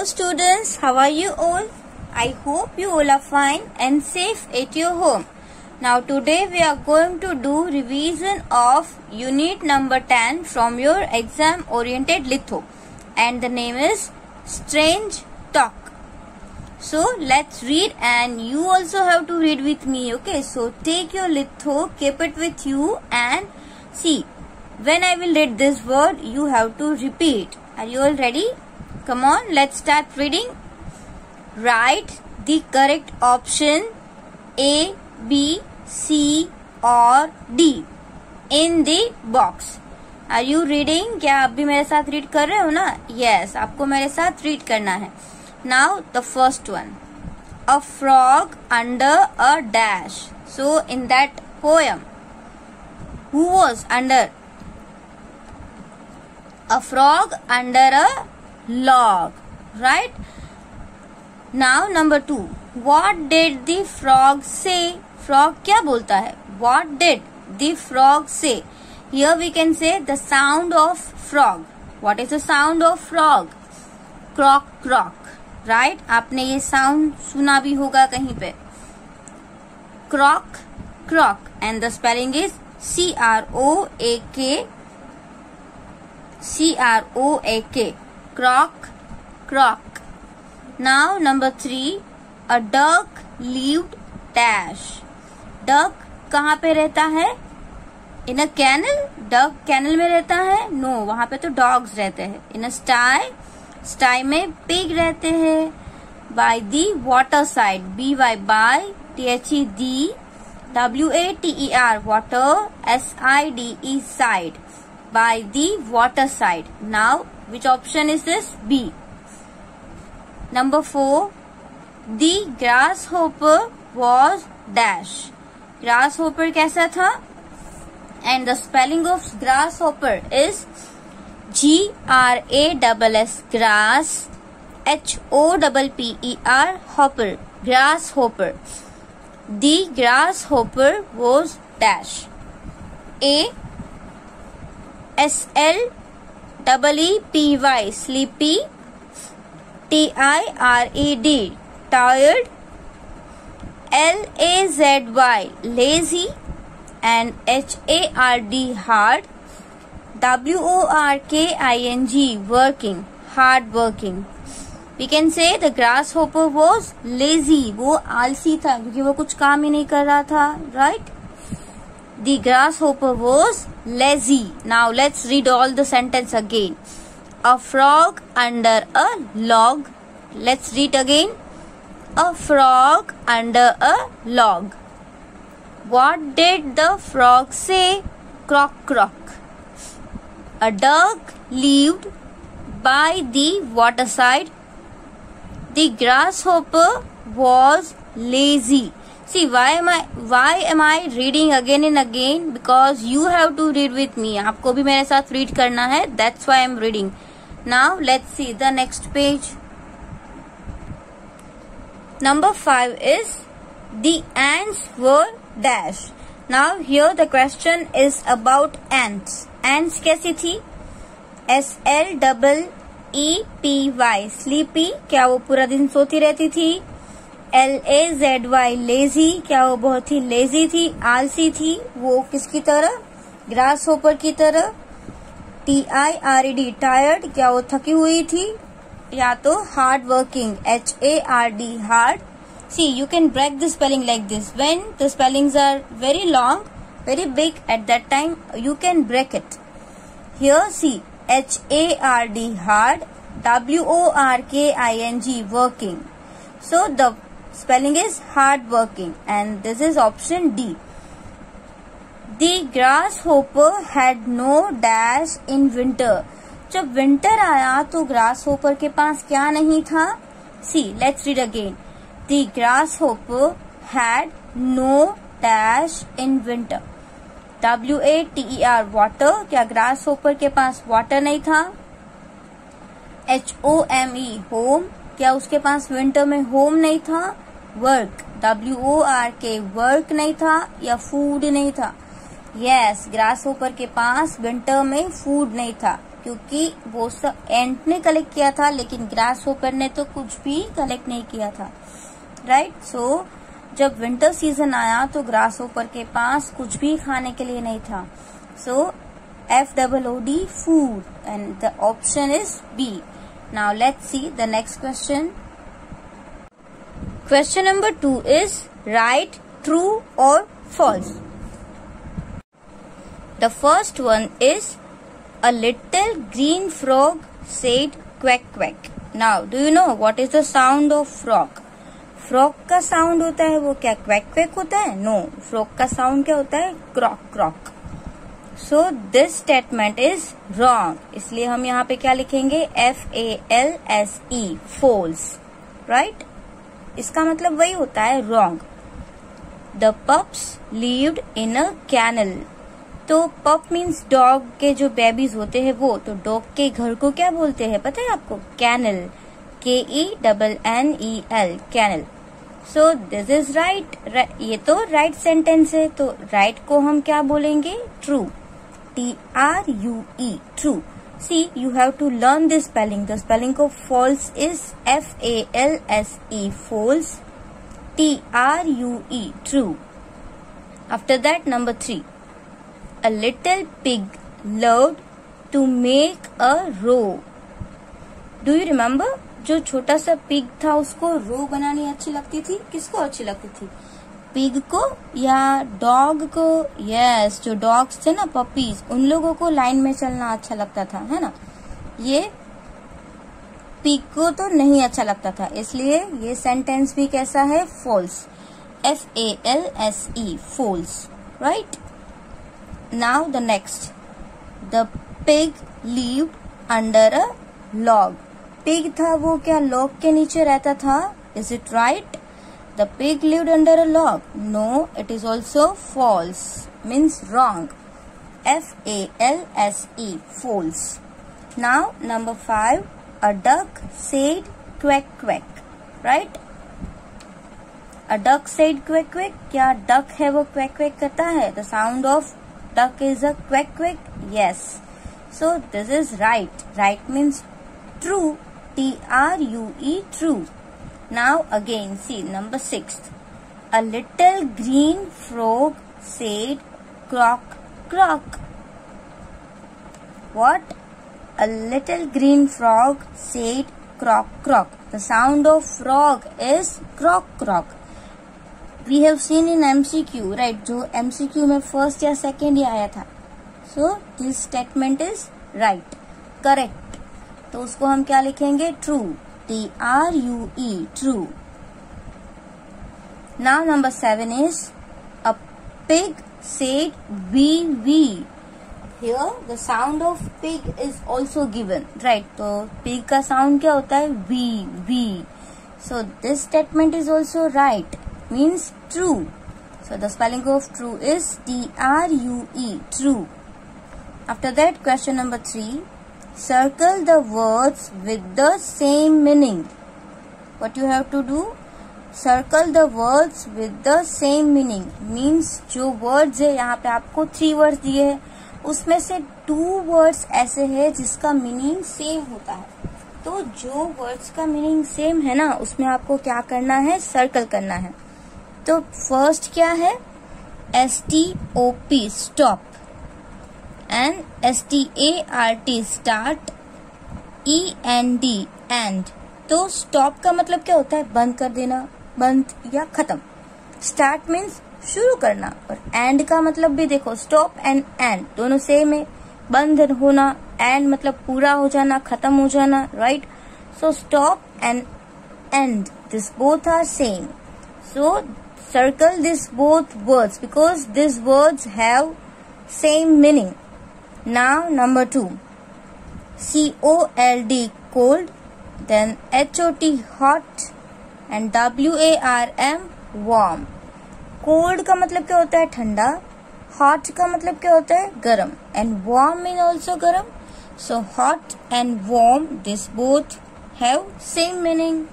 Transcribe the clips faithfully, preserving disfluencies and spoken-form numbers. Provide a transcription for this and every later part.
Hello students, how are you all? I hope you all are fine and safe at your home. Now today we are going to do revision of unit number ten from your exam oriented litho, and the name is Strange Talk. So let's read, and you also have to read with me, okay? So take your litho, keep it with you and see. When I will read this word, you have to repeat. Are you all ready? Come on, let's start reading. Write the correct option A, B, C or D in the box. Are you reading? क्या आप भी मेरे साथ read कर रहे हो ना? Yes, आपको मेरे साथ रीड करना है. Now the first one. A frog under a dash. So in that poem, who was under? A frog under a log, right? Now number two. What did the frog say? Frog क्या बोलता है? What did the frog say? Here we can say the sound of frog. What is the sound of frog? Croak croak, right? आपने ये sound सुना भी होगा कहीं पे. Croak croak, and the spelling is C R O A K. C R O A K. Croak croak. Now number three. A duck lived dash. Duck कहाँ पे रहता है? In a kennel. Duck kennel में रहता है? No, वहाँ पे तो dogs रहते हैं. In a sty. Sty में pig रहते हैं. By the water side. B Y by. T H E D. W A T E R. Water. S I D E side. By the water side. Now, which option is this? B. Number four. The grasshopper was dash. Grasshopper कैसा था? And the spelling of grasshopper is G R A S S grass, H O P P E R hopper. Grasshopper. The grasshopper was dash. A. S L E E P Y sleepy. T I R E D tired. L A Z Y lazy, and H A R D hard. W O R K I N G working, hard working. We can say the grasshopper was lazy. वो आलसी था क्योंकि वो कुछ काम ही नहीं कर रहा था, right? The grasshopper was lazy. Now let's read all the sentence again. A frog under a log. Let's read again. A frog under a log. What did the frog say? Croak croak. A duck lived by the waterside. The grasshopper was lazy. See, why am I why am I reading again and again? Because you have to read with me. आपको भी मेरे साथ read करना है. That's why I'm reading. Now let's see the next page. Number five is the ants were dash. Now here the question is about ants. Ants कैसी थी? S L E E P Y sleepy. क्या वो पूरा दिन सोती रहती थी? L A Z Y lazy. क्या वो बहुत ही lazy थी, आलसी थी? वो किसकी तरह? grasshopper की तरह. T I R E D tired. क्या वो थकी हुई थी? या तो hard working. H A R D hard. See, you can break the spelling like this. When the spellings are very long, very big, at that time you can break it. Here see, H A R D hard. W O R K I N G working. So the spelling is hard working, and this is option D. The grasshopper had no dash in winter. जब winter आया तो grasshopper के पास क्या नहीं था? See, let's read again. The grasshopper had no dash in winter. W A T E R water. क्या grasshopper के पास water नहीं था? H O M E home. क्या उसके पास winter में home नहीं था? Work. W O R K work नहीं था या food नहीं था? Yes, grasshopper के पास winter में food नहीं था. क्योंकि वो सब एंट ने कलेक्ट किया था, लेकिन ग्रास होपर ने तो कुछ भी कलेक्ट नहीं किया था, राइट। सो जब विंटर सीजन आया तो ग्रास होपर के पास कुछ भी खाने के लिए नहीं था। So F double O D, food, and the option is B. Now let's see the next question. Question number two is right true और false. The first one is a little green frog said quack quack. Now, do you know what is the sound of frog? Frog का sound होता है वो क्या quack quack होता है? No, frog का sound क्या होता है? Croak croak. So this statement is wrong. इसलिए हम यहाँ पे क्या लिखेंगे? F A L S E, false, right? इसका मतलब वही होता है wrong. The pups lived in a kennel. तो pup means dog के जो बेबीज होते हैं वो, तो डॉग के घर को क्या बोलते हैं पता है आपको? Kennel. K E N N E L, kennel. So this is right. ये तो right sentence है, तो right को हम क्या बोलेंगे? True. T R U E, true. See, you have to learn this spelling. The spelling of false is F A L S E, false. T R U E, true. After that, number three. A little pig loved to make a row. Do you remember? जो छोटा सा pig था उसको रो बनानी अच्छी लगती थी। किसको अच्छी लगती थी? पिग को या डॉग को? यस, जो डॉग्स थे ना, पपीज, उन लोगों को लाइन में चलना अच्छा लगता था, है ना। ये पिग को तो नहीं अच्छा लगता था, इसलिए ये सेंटेंस भी कैसा है? False. F A L S E, false, right? Now the next. The pig lived under a log. Pig था वो क्या log के नीचे रहता था? Is it right? The pig lived under a log. No, it is also false. Means wrong. F A L S E, false. Now number five. A duck said quack quack, right? A duck said quack quack. क्या duck है वो quack quack करता है? The sound of duck is a quack quack. Yes. So this is right. Right means true. T R U E, true. Now again see number six. A little green frog said croak croak. What? A little green frog said croak croak. The sound of frog is croak croak. We have seen in M C Q, right? जो M C Q में first या second ही आया था. So this statement is right, correct. तो उसको हम क्या लिखेंगे? True. T R U E, true. Now number seven is a pig said wee wee. Here the sound of pig is also given, right? तो pig का sound क्या होता है? wee wee. So this statement is also right, means true. So the spelling of true is T R U E, true. After that, question number three. Circle the words with the same meaning. What you have to do? Circle the words with the same meaning. Means जो words है, यहाँ पे आपको three words दिए हैं, उसमें से two words ऐसे हैं जिसका मीनिंग सेम होता है। तो जो वर्ड्स का मीनिंग सेम है ना, उसमें आपको क्या करना है? सर्कल करना है। तो फर्स्ट क्या है? S T O P, stop, and S T A R T, start, E N D, end. तो स्टॉप का मतलब क्या होता है? बंद कर देना, बंद या खत्म। स्टार्ट मीन्स शुरू करना, और एंड का मतलब भी देखो, स्टॉप एंड एंड दोनों सेम है। बंद होना, एंड मतलब पूरा हो जाना, खत्म हो जाना, right. So stop and end, this both are same. So circle this both words because this words have same meaning. Now number two, C O L D, cold, then H O T, hot, and W A R M, warm. Cold का मतलब क्या होता है? ठंडा. Hot का मतलब क्या होता है? गरम. एंड वार्म मीन ऑल्सो गरम. So hot and warm, this both have same meaning.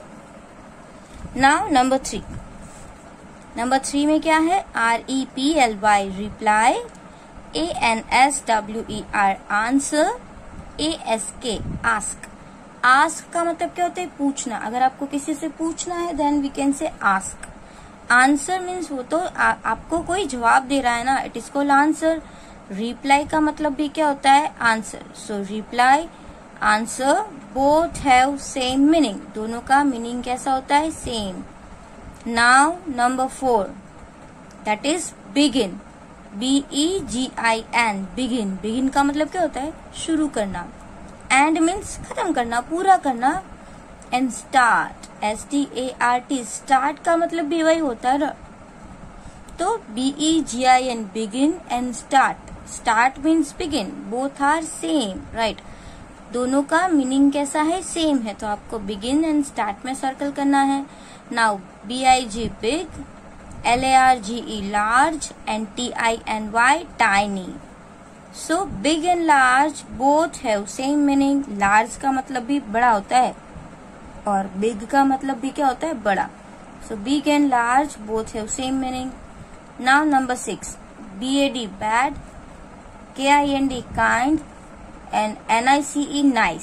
Now number three. Number three में क्या है? R E P L Y, reply. A N S W E R, answer. A S K, ask. Ask का मतलब क्या होता है? पूछना। अगर आपको किसी से पूछना है then we can say ask. Answer means वो तो आ, आपको कोई जवाब दे रहा है ना, it is called answer. Reply का मतलब भी क्या होता है? Answer. So reply, answer, both have same meaning, दोनों का मीनिंग कैसा होता है? Same. Now number four, that is begin, B E G I N, begin. Begin का मतलब क्या होता है? शुरू करना। एंड मीन्स खत्म करना, पूरा करना। And start, S T A R T, start का मतलब भी वही होता है ना। तो B E G I N, begin and start. Start means begin, both are same, right. दोनों का मीनिंग कैसा है? सेम है। तो आपको बिगिन एंड स्टार्ट में सर्कल करना है। Now B I G big, L A R G E large and T I N Y tiny. So big and large both have same meaning. Large का मतलब भी बड़ा होता है और बिग का मतलब भी क्या होता है? बड़ा। So big and large both have same meaning. Now number six, B A D bad, K I N D kind and N I C E nice.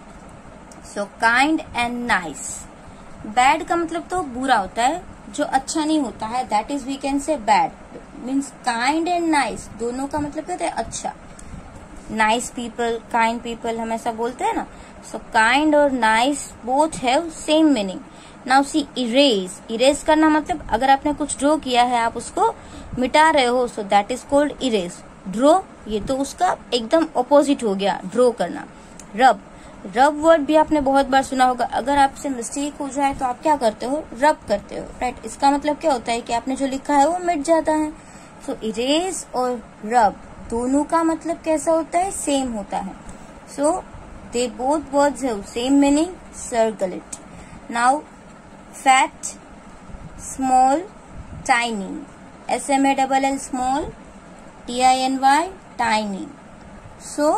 So kind and nice. Bad का मतलब तो बुरा होता है, जो अच्छा नहीं होता है, that is we can say bad. Means kind and nice, दोनों का मतलब क्या होता है? अच्छा। नाइस पीपल, काइंड पीपल हम ऐसा बोलते हैं ना। सो काइंड और nice both have same meaning. Now see erase, erase करना मतलब अगर आपने कुछ ड्रॉ किया है, आप उसको मिटा रहे हो, so that is called erase. Draw, ये तो उसका एकदम ऑपोजिट हो गया, ड्रॉ करना। रब, रब वर्ड भी आपने बहुत बार सुना होगा। अगर आपसे मिस्टेक हो जाए तो आप क्या करते हो? रब करते हो, राइट। इसका मतलब क्या होता है कि आपने जो लिखा है वो मिट जाता है। सो इरेज और रब दोनों का मतलब कैसा होता है? सेम होता है। So they both words have same meaning, circle it. Now fat, small, tiny, S M A double L, small, T I N Y, tiny. So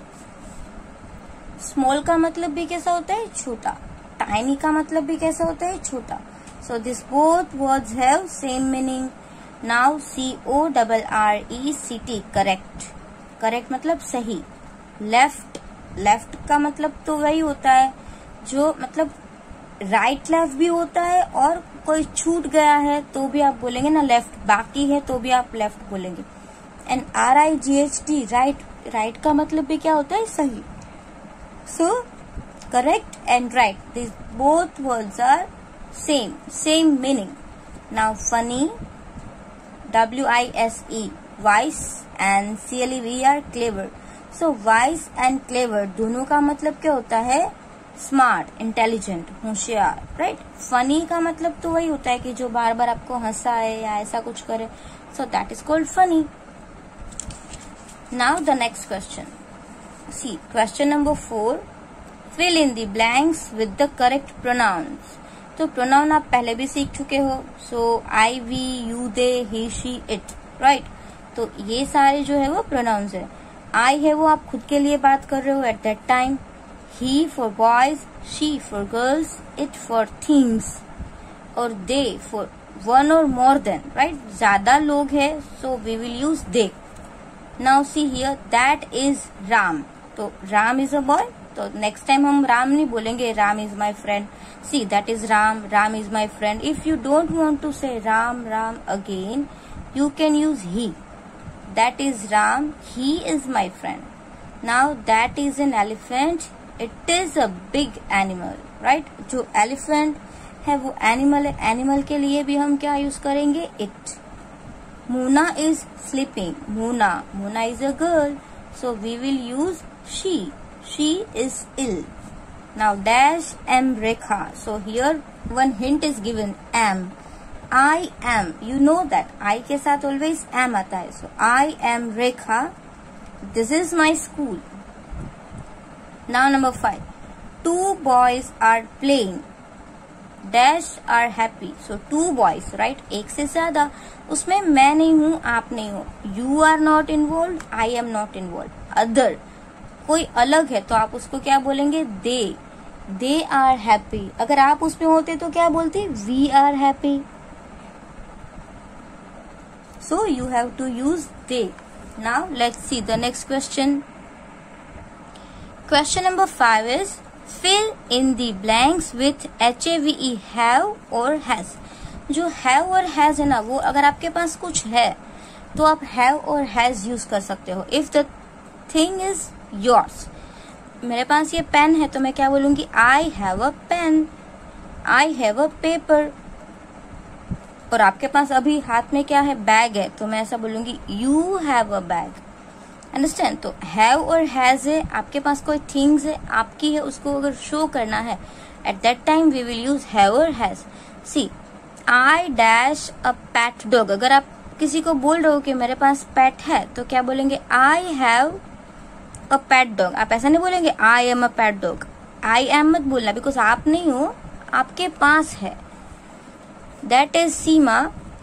small का मतलब भी कैसा होता है? छोटा। टाइनी का मतलब भी कैसा होता है? छोटा। So this both words have same meaning. Now C O double R E C T, correct. Correct मतलब सही। लेफ्ट, लेफ्ट का मतलब तो वही होता है जो मतलब राइट लेफ्ट भी होता है, और कोई छूट गया है तो भी आप बोलेंगे ना लेफ्ट, बाकी है तो भी आप लेफ्ट बोलेंगे। And R I G H T, right, right का मतलब भी क्या होता है? सही। So, correct and right, these both words are same, same meaning. Now, funny, W I S E, wise, and C L E V E R, clever. So, wise and clever दोनों का मतलब क्या होता है? स्मार्ट, इंटेलिजेंट, होशियार, right. Funny का मतलब तो वही होता है कि जो बार बार आपको हंसाए या ऐसा कुछ करे। So that is called funny. Now the next question, see question number four, fill in the blanks with the correct pronouns. तो pronoun आप पहले भी सीख चुके हो। so I, we, you, they, he, she, it, right? तो ये सारे जो है वो pronouns है। I है वो आप खुद के लिए बात कर रहे हो at that time, he for boys, she for girls, it for things, और they for one or more than, right? ज्यादा लोग है so we will use they. Now see here, that is Ram. तो राम इज अ बॉय, तो next time हम राम नहीं बोलेंगे Ram is my friend. See that is Ram, Ram is my friend. If you don't want to say Ram Ram again, you can use he. That is Ram, he is my friend. Now that is an elephant, it is a big animal, right. जो elephant है वो animal है, animal के लिए भी हम क्या use करेंगे? It. Mona is sleeping. Mona, Mona is a girl, so we will use she. She is ill. Now dash am Rekha. So here one hint is given, am. I am. You know that I के साथ always am आता है. So I am Rekha. This is my school. Now number five. Two boys are playing. Dash are happy. So two boys, right? एक से ज्यादा, उसमें मैं नहीं हूँ, आप नहीं हो। You are not involved, I am not involved. Other, कोई अलग है तो आप उसको क्या बोलेंगे? They. They are happy. अगर आप उसमें होते तो क्या बोलते? We are happy. So you have to use they. Now let's see the next question. Question number five is fill in the blanks with H A V E, have और has. जो have और has है ना, वो अगर आपके पास कुछ है तो आप हैव और हैज यूज कर सकते हो। If the thing is yours, मेरे पास ये पेन है तो मैं क्या बोलूंगी, I have a pen, I have a paper. और आपके पास अभी हाथ में क्या है, बैग है, तो मैं ऐसा बोलूंगी you have a bag. Understand? तो हैव और हैज है, आपके पास कोई थिंग्स है, आपकी है, उसको अगर शो करना है at that time we will use have और has. See I dash a pet dog. अगर आप किसी को बोल रहे हो कि मेरे पास पेट है तो क्या बोलेंगे, आई हैव अ पेट डॉग। आप ऐसा नहीं बोलेंगे I am a pet dog, I am मत बोलना, बिकॉज आप नहीं हो, आपके पास है। That is Seema,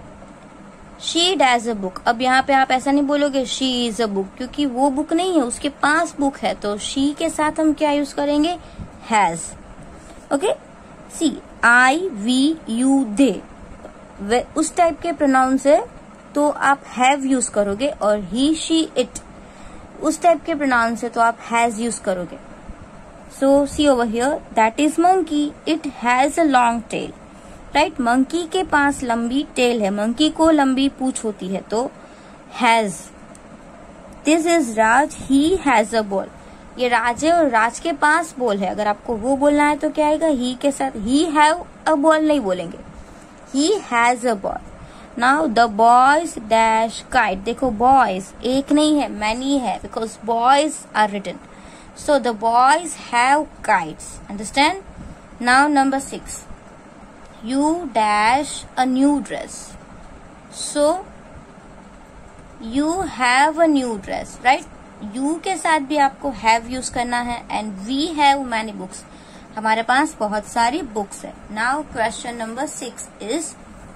she dash a book. अब यहाँ पे आप ऐसा नहीं बोलोगे शी इज अ बुक, क्योंकि वो बुक नहीं है, उसके पास बुक है, तो शी के साथ हम क्या यूज करेंगे, has. Okay, see I we you they, उस टाइप के प्रोनाउन से तो आप हैव यूज करोगे, और ही शी इट उस टाइप के प्रोनाउन से तो आप हैज यूज करोगे। So see over here, that is monkey, it has a long tail. Right, monkey के पास लंबी टेल है, मंकी को लंबी पूंछ होती है, तो has. This is Raj, he has a ball. ये राज है और राज के पास बॉल है। अगर आपको वो बोलना है तो क्या आएगा, ही के साथ ही हैव अ बॉल नहीं बोलेंगे, he has a ball. Now the boys dash kite. देखो बॉयज एक नहीं है, मैनी है, because boys are written, so the boys have kites. Understand? Now number six, you dash a new dress, so you have a new dress, right? you के साथ भी आपको have use करना है, and we have many books, हमारे पास बहुत सारी books है। now question number six is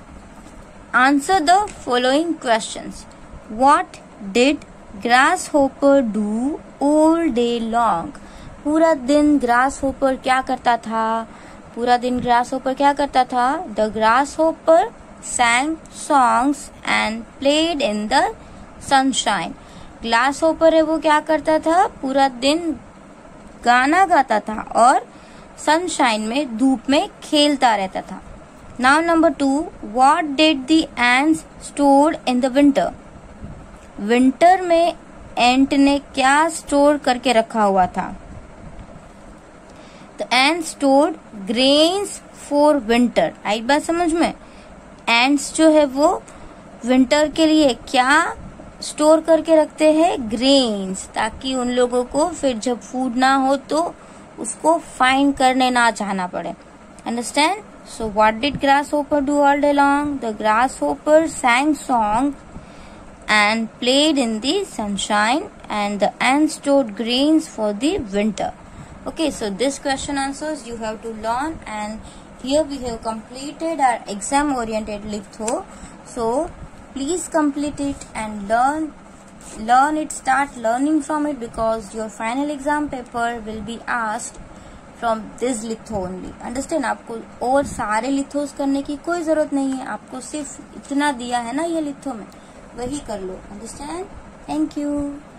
answer the following questions. what did grasshopper do all day long? पूरा दिन grasshopper क्या करता था? पूरा दिन ग्रास होपर क्या करता था? The grasshopper sang songs and played in the sunshine. Grasshopper है वो क्या करता था? पूरा दिन गाना गाता था और सनशाइन में, धूप में खेलता रहता था। Now number two, what did the ants store in the winter? Winter में एंट ने क्या स्टोर करके रखा हुआ था? The ants stored grains for winter. Right बात समझ में? ants जो है वो विंटर के लिए क्या स्टोर करके रखते हैं? ग्रेन्स, ताकि उन लोगों को फिर जब फूड ना हो तो उसको फाइंड करने ना जाना पड़े। Understand? So what did grasshopper do all day long? The grasshopper sang song and played in the sunshine, and the ants stored grains for the winter. Okay, so this question answers you have to learn, and here we have completed our exam oriented litho. So please complete it and learn learn it, start learning from it, because your final exam paper will be asked from this litho only. Understand? आपको और सारे लिथोस करने की कोई जरूरत नहीं है, आपको सिर्फ इतना दिया है ना ये लिथो में, वही कर लो। Understand? Thank you.